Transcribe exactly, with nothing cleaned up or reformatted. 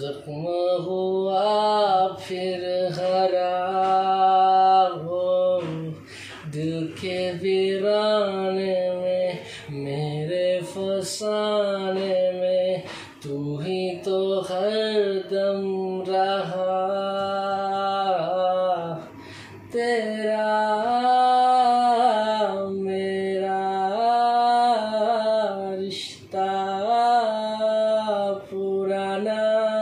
जख्म हुआ फिर हरा हो, दिल के वीराने में मेरे फसाने में तू ही तो हरदम रहा। तेरा मेरा रिश्ता पुराना